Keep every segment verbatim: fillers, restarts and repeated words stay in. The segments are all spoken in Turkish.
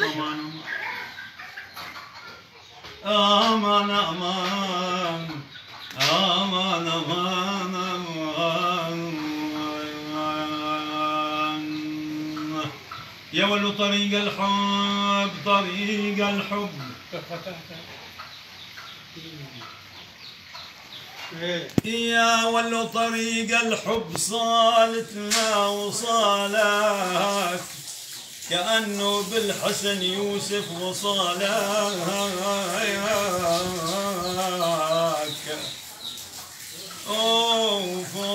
aman aman aman aman aman يا ولو طريق الحب طريق الحب يا ولو طريق الحب صالتنا وصالك كأنه بالحسن يوسف وصالك أوف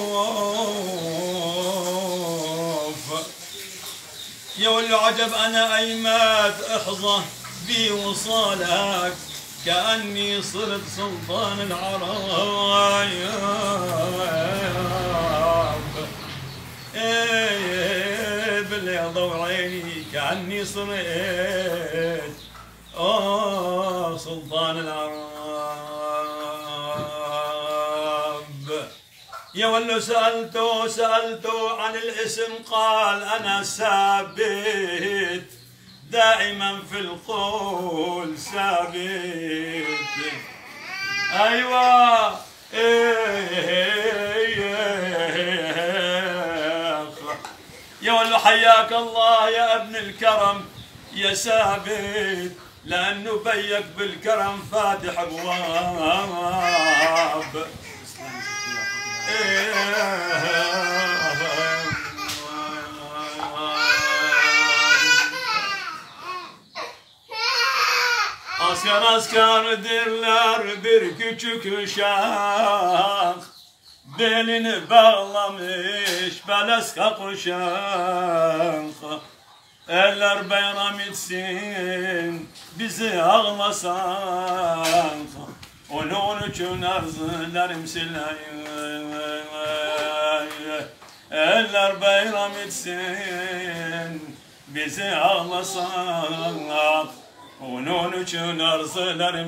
أوف يا ولو عجب أنا أيمات احظى بي وصالك كأني صرت سلطان العرب إيه باليض وعيني كأني صرت آه سلطان العرب يا ولو سألته سألته عن الاسم قال أنا ثابت دائما في القول ثابت ايوه يا ولو حياك الله يا ابن الكرم يا ثابت لانه بيك بالكرم فاتح ابواب Asker asker derler bir küçük uşak belini bağlamış beleska kuşak eller bayram etsin bizi ağlasan onun için arzularım silayım eller bayram etsin bizi ağlasan onun için arzularım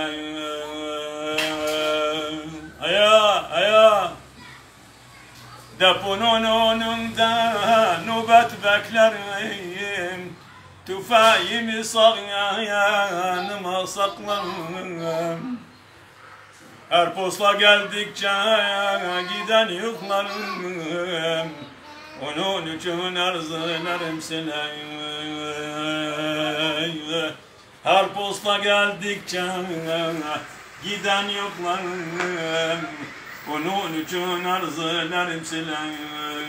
silayım Aya aya Deponun önünde nöbet beklerim Tüfeğimi sağ yanıma saklarım Her posta geldikçe giden yüklerim Onun için arzularım silayım Her posta geldikçe giden yoklarım onun için arzularım silayım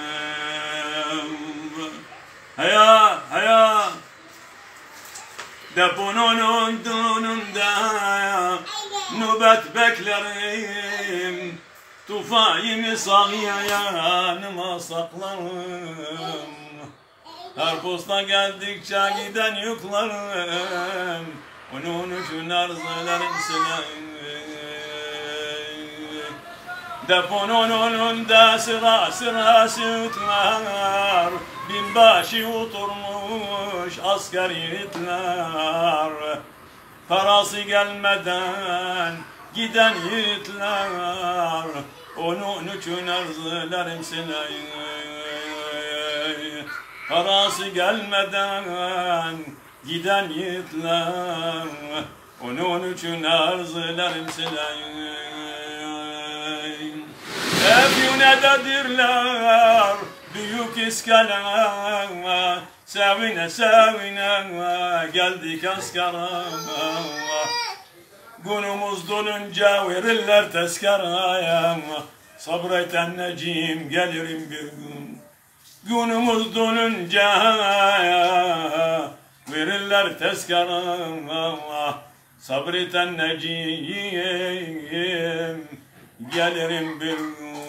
Haya haya Deponun önünde nöbet beklerim Tufayımı sağ yanıma saklarım Her posta geldikçe giden yüklerim onun için arzularım silayım Deponun önünde sıra sıra sütler binbaşı oturmuş asker yiğitler Parası gelmeden giden yiğitler onun için arzularım silayım Parası gelmeden giden yiğitler onun için arzularım silayım Hep yünededirler büyük iskeler Sevine sevine geldik askara Günümüz dolunca verirler tezkeraya Sabret anneciğim gelirim bir gün Günümüz dolunca verirler tezkara Sabret anneciğim gelirim bir gün